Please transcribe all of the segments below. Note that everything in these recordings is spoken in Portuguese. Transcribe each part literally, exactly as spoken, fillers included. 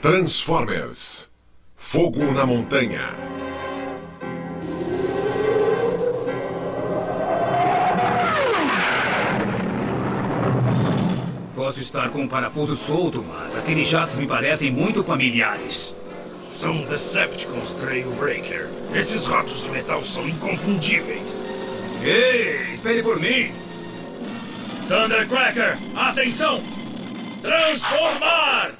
Transformers. Fogo na Montanha. Posso estar com um parafuso solto, mas aqueles jatos me parecem muito familiares. São Decepticons, Trailbreaker. Esses ratos de metal são inconfundíveis. Ei, espere por mim! Thundercracker, atenção! Transformar!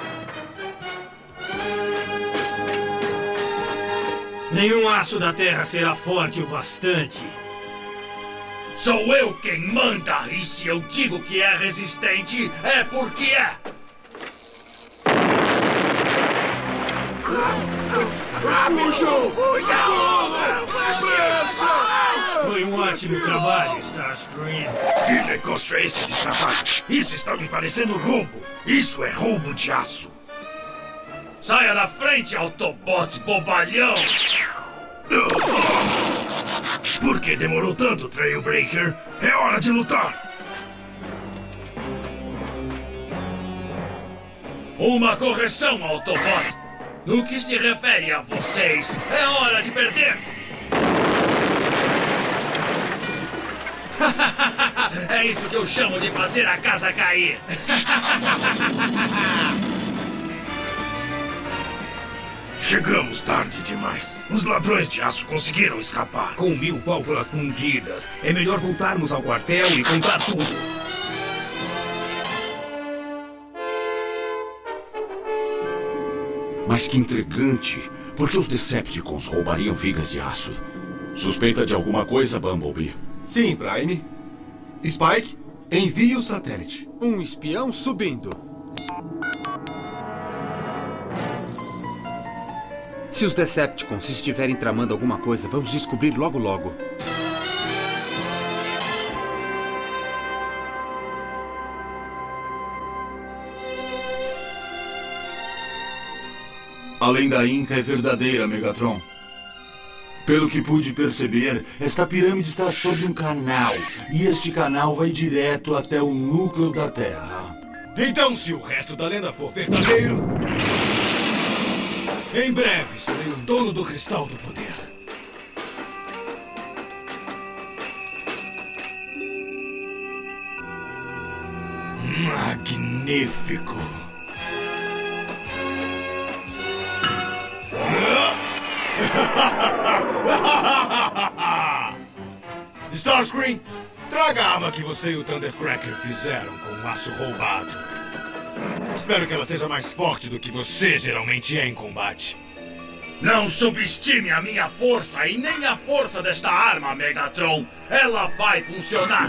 Nenhum aço da Terra será forte o bastante. Sou eu quem manda, e se eu digo que é resistente, é porque é! Fujam! Fujam! Foi um ótimo trabalho, Starscream. Que negócio é esse de trabalho? Isso está me parecendo roubo. Isso é roubo de aço. Saia da frente, Autobot bobalhão! Por que demorou tanto, Trailbreaker? É hora de lutar! Uma correção, Autobot! No que se refere a vocês, é hora de perder! É isso que eu chamo de fazer a casa cair! Chegamos tarde demais. Os ladrões de aço conseguiram escapar. Com mil válvulas fundidas, é melhor voltarmos ao quartel e contar tudo. Mas que intrigante. Por que os Decepticons roubariam vigas de aço? Suspeita de alguma coisa, Bumblebee? Sim, Prime. Spike, envie o satélite. Um espião subindo. Se os Decepticons estiverem tramando alguma coisa, vamos descobrir logo logo. A lenda Inca é verdadeira, Megatron. Pelo que pude perceber, esta pirâmide está sob um canal. E este canal vai direto até o núcleo da Terra. Então, se o resto da lenda for verdadeiro... Em breve serei o dono do Cristal do Poder. Magnífico! Starscream, traga a arma que você e o Thundercracker fizeram com o aço roubado. Espero que ela seja mais forte do que você geralmente é em combate. Não subestime a minha força e nem a força desta arma, Megatron. Ela vai funcionar.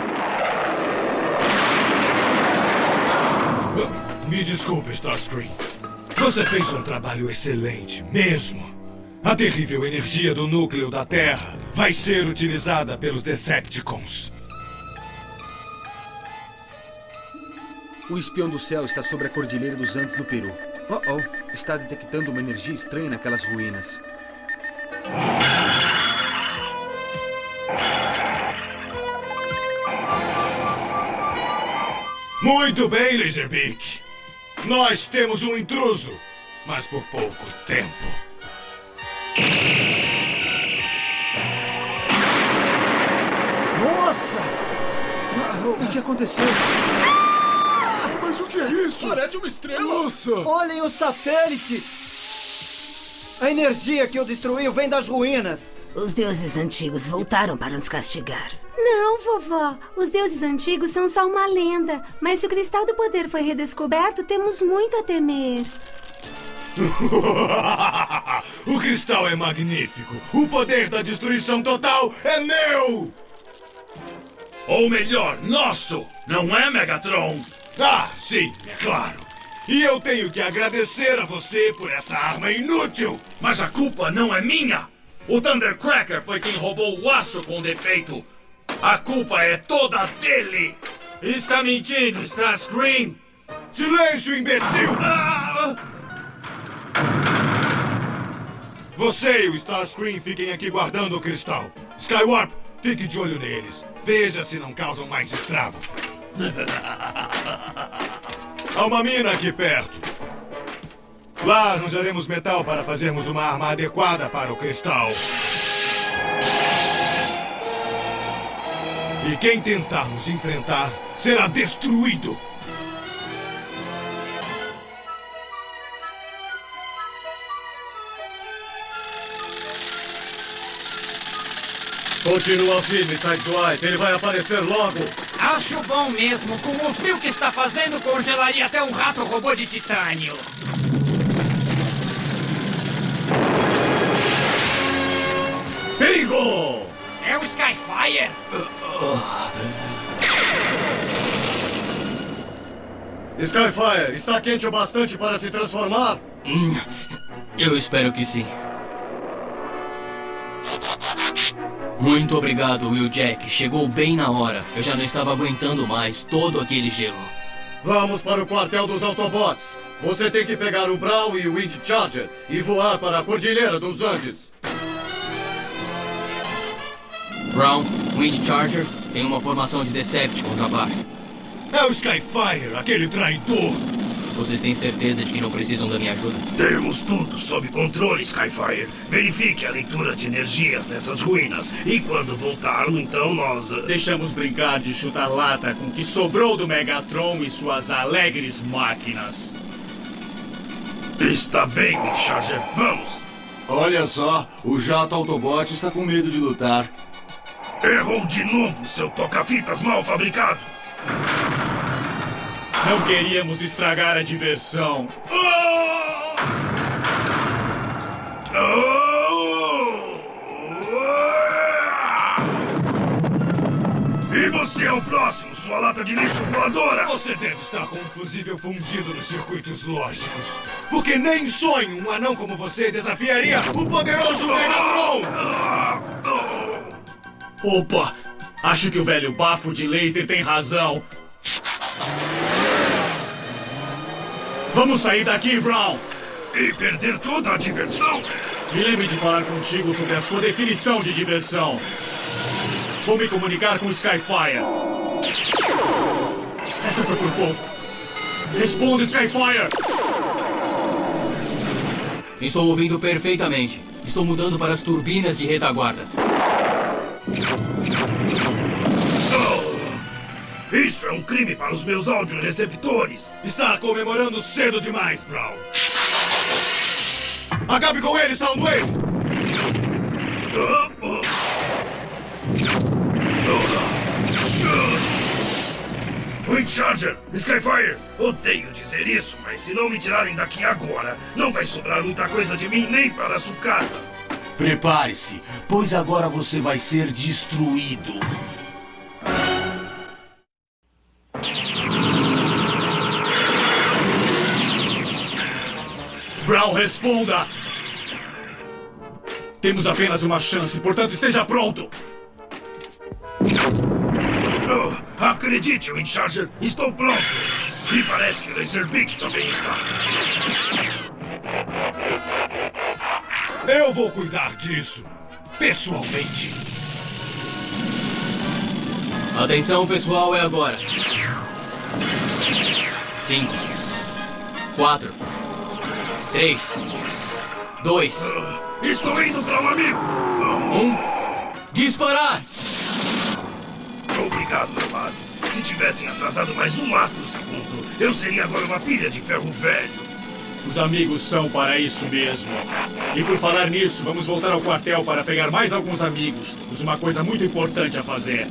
Me desculpe, Starscream. Você fez um trabalho excelente, mesmo. A terrível energia do núcleo da Terra vai ser utilizada pelos Decepticons. O espião do céu está sobre a Cordilheira dos Andes, no Peru. Oh, oh, está detectando uma energia estranha naquelas ruínas. Muito bem, Laserbeak. Nós temos um intruso, mas por pouco tempo. Nossa! O que aconteceu? Mas o que é isso? Parece uma estrela! Nossa! Olhem o satélite! A energia que o destruiu vem das ruínas. Os deuses antigos voltaram para nos castigar. Não, vovó. Os deuses antigos são só uma lenda. Mas se o Cristal do Poder foi redescoberto, temos muito a temer. O cristal é magnífico. O poder da destruição total é meu! Ou melhor, nosso! Não é, Megatron? Ah, sim, é claro. E eu tenho que agradecer a você por essa arma inútil. Mas a culpa não é minha. O Thundercracker foi quem roubou o aço com defeito. A culpa é toda dele. Está mentindo, Starscream. Silêncio, imbecil! Ah! Você e o Starscream fiquem aqui guardando o cristal. Skywarp, fique de olho neles. Veja se não causam mais estrago. Há uma mina aqui perto. Lá arranjaremos metal para fazermos uma arma adequada para o cristal. E quem tentar nos enfrentar será destruído. Continua firme, Sideswipe. Ele vai aparecer logo. Acho bom mesmo. Com o frio que está fazendo, congelaria até um rato robô de titânio. Bingo! É o Skyfire? Skyfire, está quente o bastante para se transformar? Hum, eu espero que sim. Muito obrigado, Wheeljack. Chegou bem na hora. Eu já não estava aguentando mais todo aquele gelo. Vamos para o quartel dos Autobots. Você tem que pegar o Brawl e o Wind Charger e voar para a Cordilheira dos Andes. Brown, Wind Charger, tem uma formação de Decepticons abaixo. É o Skyfire, aquele traidor. Vocês têm certeza de que não precisam da minha ajuda? Temos tudo sob controle, Skyfire. Verifique a leitura de energias nessas ruínas. E quando voltarmos, então nós... Deixamos brincar de chutar lata com o que sobrou do Megatron e suas alegres máquinas. Está bem, Windcharger. Vamos. Olha só, o jato Autobot está com medo de lutar. Errou de novo, seu toca-fitas mal fabricado. Não queríamos estragar a diversão. Oh! Oh! E você é o próximo, sua lata de lixo voadora! Você deve estar com um fusível fundido nos circuitos lógicos. Porque nem em sonho um anão como você desafiaria o poderoso Megatron! Opa! Acho que o velho bafo de laser tem razão. Vamos sair daqui, Brown! E perder toda a diversão? Me lembre de falar contigo sobre a sua definição de diversão. Vou me comunicar com o Skyfire. Essa foi por pouco. Responda, Skyfire! Estou ouvindo perfeitamente. Estou mudando para as turbinas de retaguarda. Oh, isso é um crime para os meus audioreceptores. Está comemorando cedo demais, Brown. Acabe com ele, Soundwave! Oh, oh. Oh. Windcharger, Skyfire, odeio dizer isso, mas se não me tirarem daqui agora, não vai sobrar muita coisa de mim nem para a sucata. Prepare-se, pois agora você vai ser destruído. Brown, responda! Temos apenas uma chance, portanto esteja pronto! Oh, acredite, Windcharger, estou pronto! E parece que o Laserbeak também está. Eu vou cuidar disso, pessoalmente. Atenção, pessoal, é agora. Cinco. Quatro. Três. Dois. Uh, estou indo para um amigo. Uh. Um. Disparar! Obrigado, rapazes. Se tivessem atrasado mais um astro segundo, eu seria agora uma pilha de ferro velho. Os amigos são para isso mesmo. E por falar nisso, vamos voltar ao quartel para pegar mais alguns amigos. Temos uma coisa muito importante a fazer.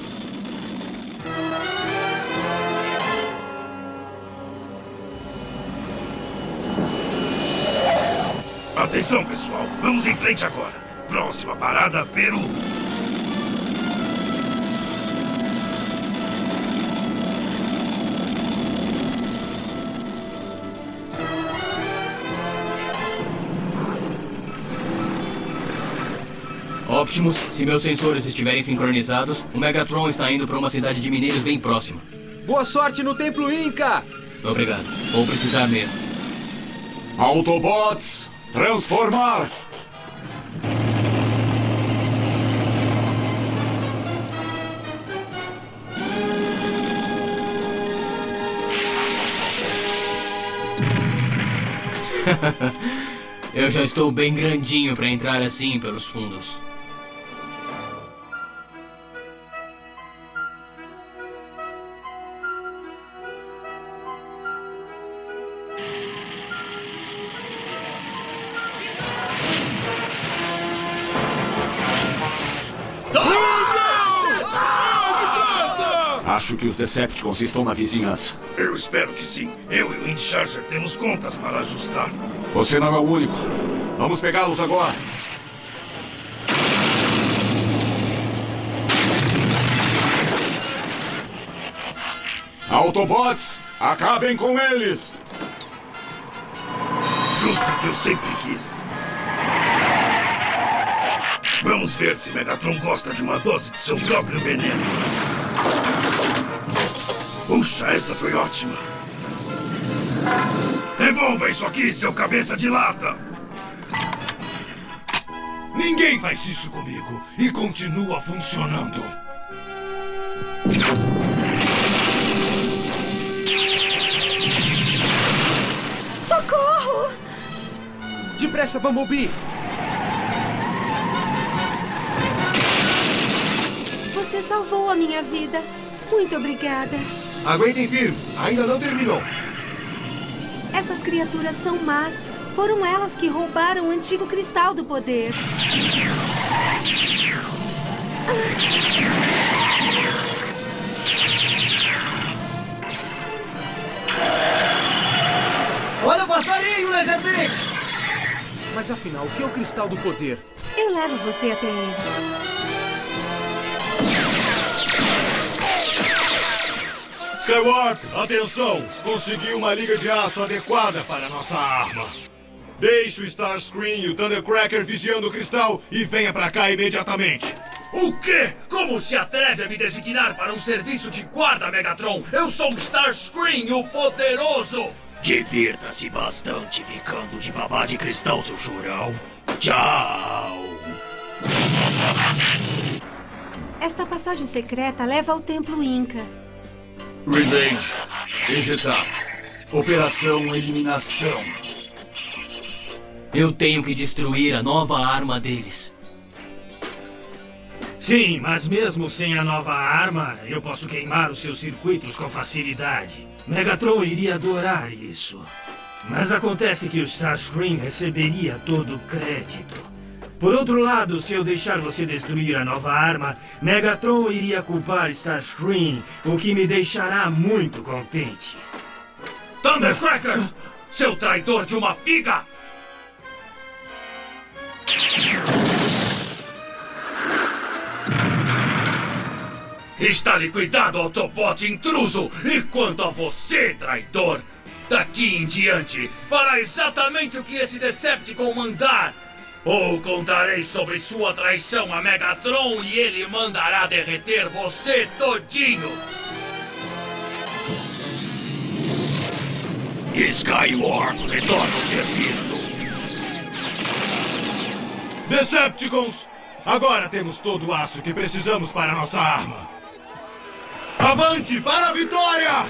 Atenção, pessoal. Vamos em frente agora. Próxima parada, Peru. Optimus, se meus sensores estiverem sincronizados, o Megatron está indo para uma cidade de mineiros bem próxima. Boa sorte no Templo Inca! Obrigado. Vou precisar mesmo. Autobots, transformar! Eu já estou bem grandinho para entrar assim pelos fundos. Acho que os Decepticons estão na vizinhança. Eu espero que sim. Eu e o Wind Charger temos contas para ajustar. Você não é o único. Vamos pegá-los agora. Autobots, acabem com eles! Justo o que eu sempre quis. Vamos ver se Megatron gosta de uma dose de seu próprio veneno. Puxa, essa foi ótima. Devolva isso aqui, seu cabeça de lata! Ninguém faz isso comigo e continua funcionando. Socorro! Depressa, Bumblebee! Você salvou a minha vida. Muito obrigada. Aguentem firme, ainda não terminou. Essas criaturas são más. Foram elas que roubaram o antigo cristal do poder. Olha o passarinho, Laserbeak! Mas afinal, o que é o cristal do poder? Eu levo você até ele. Skywarp, atenção! Consegui uma liga de aço adequada para nossa arma. Deixe o Starscream e o Thundercracker vigiando o cristal e venha pra cá imediatamente. O quê? Como se atreve a me designar para um serviço de guarda, Megatron? Eu sou o Starscream, o poderoso! Divirta-se bastante ficando de babá de cristal, seu chorão. Tchau! Esta passagem secreta leva ao Templo Inca. Relate. Ejetar. Operação Eliminação. Eu tenho que destruir a nova arma deles. Sim, mas mesmo sem a nova arma, eu posso queimar os seus circuitos com facilidade. Megatron iria adorar isso. Mas acontece que o Starscream receberia todo o crédito. Por outro lado, se eu deixar você destruir a nova arma, Megatron iria culpar Starscream, o que me deixará muito contente. Thundercracker! Seu traidor de uma figa! Está liquidado, Autobot intruso! E quanto a você, traidor, daqui em diante, fará exatamente o que esse Decepticon mandar! Ou contarei sobre sua traição a Megatron e ele mandará derreter você todinho! Skywarp retorna ao serviço! Decepticons! Agora temos todo o aço que precisamos para nossa arma! Avante para a vitória!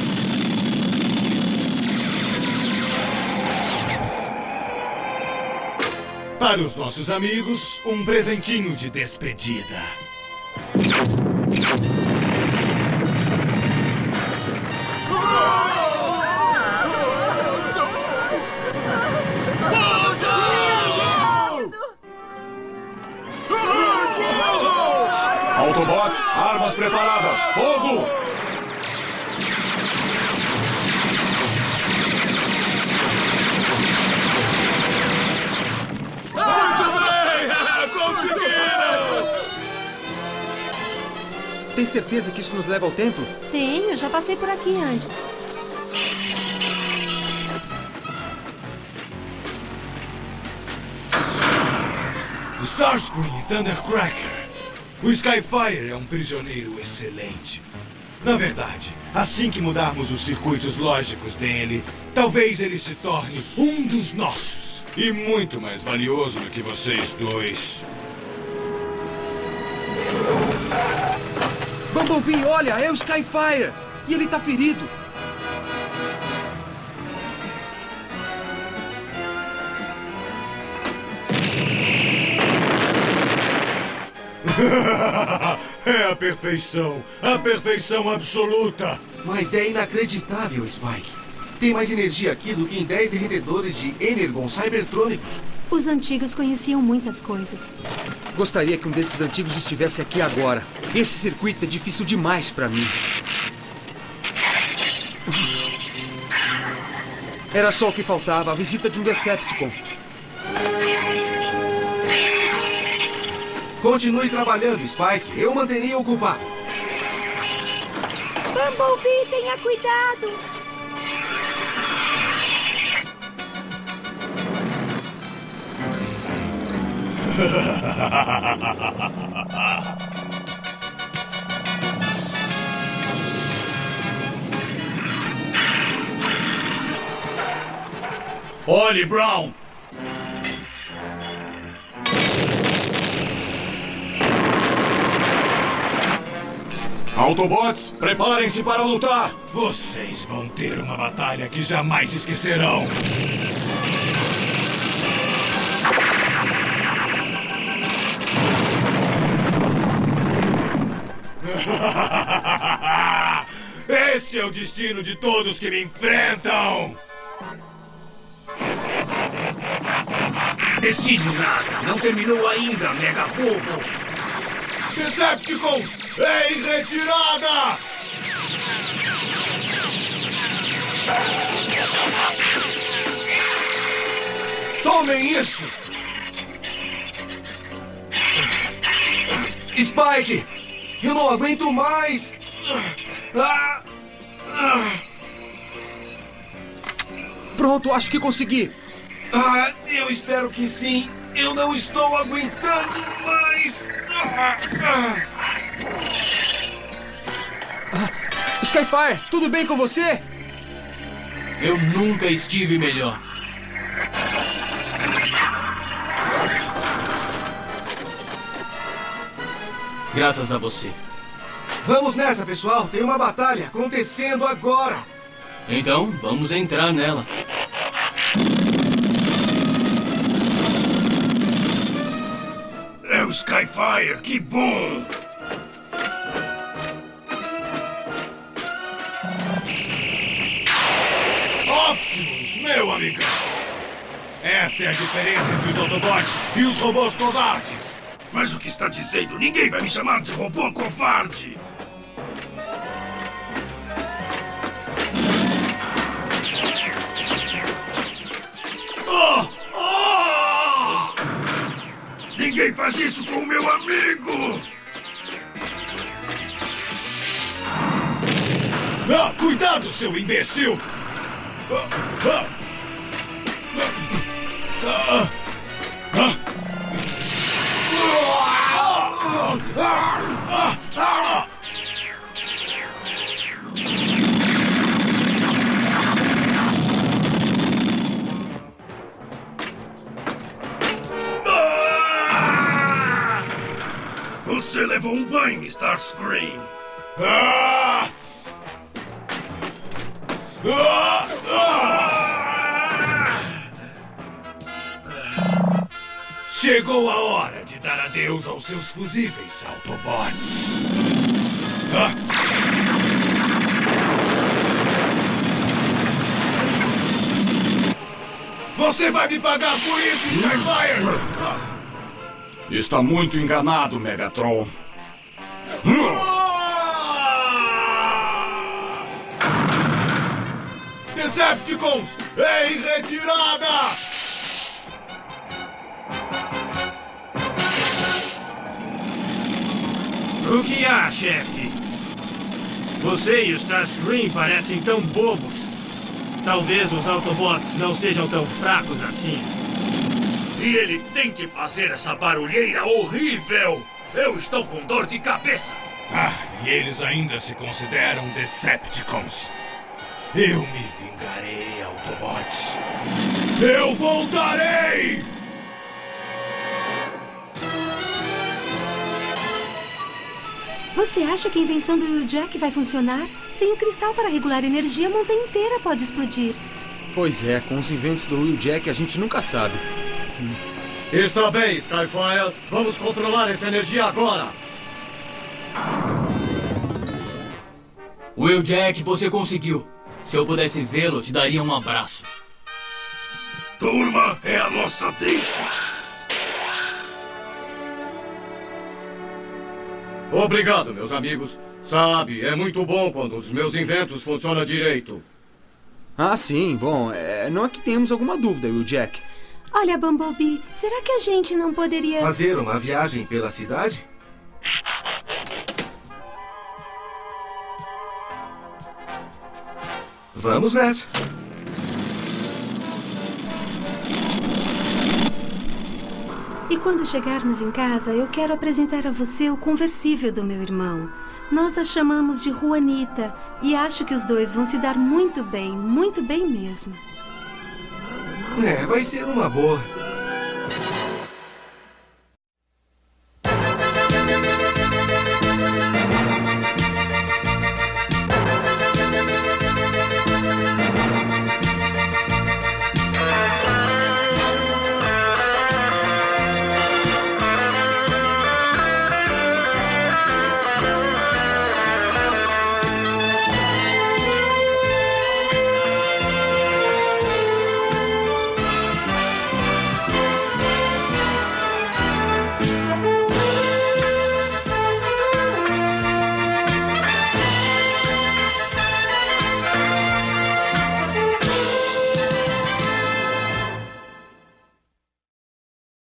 Para os nossos amigos, um presentinho de despedida. Autobots, armas preparadas, fogo! Tem certeza que isso nos leva ao templo? Tenho, já passei por aqui antes. Starscream e Thundercracker. O Skyfire é um prisioneiro excelente. Na verdade, assim que mudarmos os circuitos lógicos dele, talvez ele se torne um dos nossos. E muito mais valioso do que vocês dois. Bumblebee, olha, é o Skyfire! E ele tá ferido! É a perfeição. A perfeição absoluta. Mas é inacreditável, Spike. Tem mais energia aqui do que em dez derretedores de Energon Cybertrônicos. Os antigos conheciam muitas coisas. Gostaria que um desses antigos estivesse aqui agora. Esse circuito é difícil demais pra mim. Era só o que faltava, a visita de um Decepticon. Continue trabalhando, Spike. Eu manterei ocupado. Bumblebee, tenha cuidado! Olhe, Brown! Autobots, preparem-se para lutar! Vocês vão ter uma batalha que jamais esquecerão! Esse é o destino de todos que me enfrentam! Destino nada! Não terminou ainda, Mega Bobo! Decepticons, em retirada! Tomem isso! Spike! Eu não aguento mais! Ah! Ah! Pronto, acho que consegui. Ah, eu espero que sim. Eu não estou aguentando mais. Ah, ah. Ah, Skyfire, tudo bem com você? Eu nunca estive melhor. Graças a você. Vamos nessa, pessoal. Tem uma batalha acontecendo agora. Então, vamos entrar nela. É o Skyfire, que bom! Optimus, meu amigão! Esta é a diferença entre os Autobots e os robôs covardes! Mas o que está dizendo? Ninguém vai me chamar de robô covarde! Oh! Oh! Ninguém faz isso com o meu amigo! Ah, cuidado, seu imbecil! Ah, ah, ah, ah, ah, ah, ah. Você levou um banho, Starscream! Ah! Ah! Ah! Chegou a hora de dar adeus aos seus fusíveis, Autobots! Ah! Você vai me pagar por isso, Skyfire! Ah! Está muito enganado, Megatron. Decepticons, em retirada! O que há, chefe? Você e o Starscream parecem tão bobos. Talvez os Autobots não sejam tão fracos assim. E ele tem que fazer essa barulheira horrível! Eu estou com dor de cabeça! Ah, e eles ainda se consideram Decepticons. Eu me vingarei, Autobots! Eu voltarei! Você acha que a invenção do Wheeljack vai funcionar? Sem o cristal para regular energia, a montanha inteira pode explodir. Pois é, com os inventos do Wheeljack a gente nunca sabe. Hum. Está bem, Skyfire. Vamos controlar essa energia agora. Wheeljack, você conseguiu. Se eu pudesse vê-lo, te daria um abraço. Turma, é a nossa deixa. Obrigado, meus amigos. Sabe, é muito bom quando os meus inventos funcionam direito. Ah, sim. Bom, é, não é que tenhamos alguma dúvida, Wheeljack. Olha, Bumblebee, será que a gente não poderia... fazer uma viagem pela cidade? Vamos nessa. E quando chegarmos em casa, eu quero apresentar a você o conversível do meu irmão. Nós a chamamos de Juanita e acho que os dois vão se dar muito bem, muito bem mesmo. É, vai ser uma boa.